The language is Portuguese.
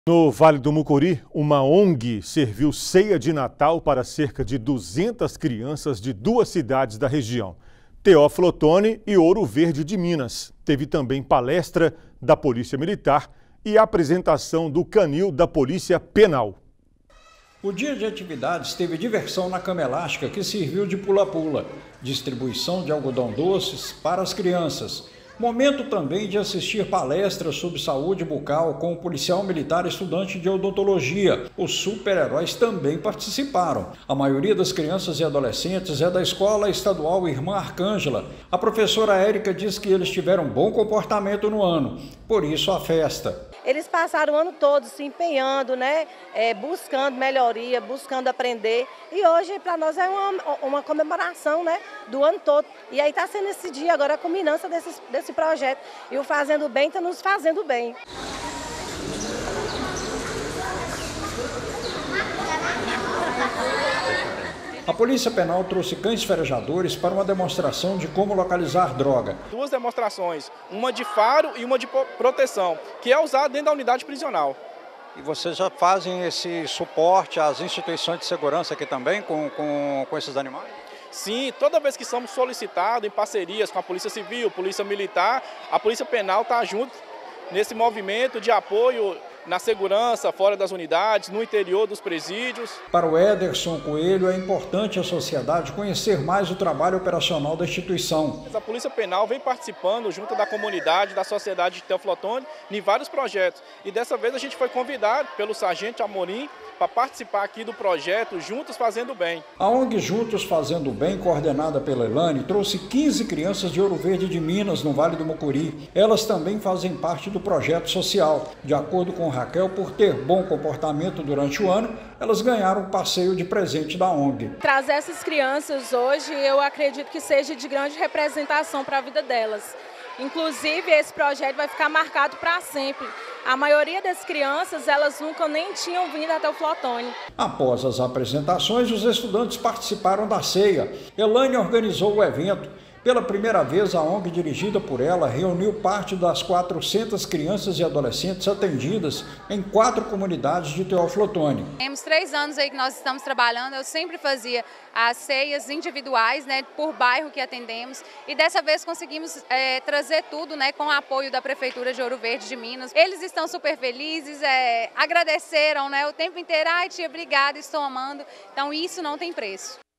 No Vale do Mucuri, uma ONG serviu ceia de Natal para cerca de 200 crianças de duas cidades da região, Teófilo Otoni e Ouro Verde de Minas. Teve também palestra da Polícia Militar e apresentação do canil da Polícia Penal. O dia de atividades teve diversão na cama elástica, que serviu de pula-pula, distribuição de algodão doces para as crianças. Momento também de assistir palestras sobre saúde bucal com o policial militar estudante de odontologia. Os super-heróis também participaram. A maioria das crianças e adolescentes é da Escola Estadual Irmã Arcângela. A professora Érica diz que eles tiveram bom comportamento no ano, por isso a festa. Eles passaram o ano todo se empenhando, buscando melhoria, buscando aprender. E hoje, para nós, é uma comemoração, do ano todo. E aí está sendo esse dia agora a culminância desse projeto. E o Fazendo Bem está nos fazendo bem. A Polícia Penal trouxe cães farejadores para uma demonstração de como localizar droga. Duas demonstrações, uma de faro e uma de proteção, que é usada dentro da unidade prisional. E vocês já fazem esse suporte às instituições de segurança aqui também com esses animais? Sim, toda vez que somos solicitados em parcerias com a Polícia Civil, Polícia Militar, a Polícia Penal está junto nesse movimento de apoio na segurança, fora das unidades, no interior dos presídios. Para o Ederson Coelho, é importante a sociedade conhecer mais o trabalho operacional da instituição. A Polícia Penal vem participando junto da comunidade, da sociedade de Teófilo Otoni, em vários projetos. E dessa vez a gente foi convidado pelo Sargento Amorim para participar aqui do projeto Juntos Fazendo Bem. A ONG Juntos Fazendo Bem, coordenada pela Elane, trouxe 15 crianças de Ouro Verde de Minas, no Vale do Mucuri. Elas também fazem parte do projeto social. De acordo com Raquel, por ter bom comportamento durante o ano, elas ganharam um passeio de presente da ONG. Trazer essas crianças hoje, eu acredito que seja de grande representação para a vida delas. Inclusive, esse projeto vai ficar marcado para sempre. A maioria das crianças, elas nunca nem tinham vindo até o Teófilo Otoni. Após as apresentações, os estudantes participaram da ceia. Elane organizou o evento. Pela primeira vez, a ONG, dirigida por ela, reuniu parte das 400 crianças e adolescentes atendidas em 4 comunidades de Teófilo Otoni. Temos 3 anos aí que nós estamos trabalhando, eu sempre fazia as ceias individuais, por bairro que atendemos, e dessa vez conseguimos trazer tudo, com o apoio da Prefeitura de Ouro Verde de Minas. Eles estão super felizes, agradeceram, o tempo inteiro, ai tia, obrigada, estou amando, então isso não tem preço.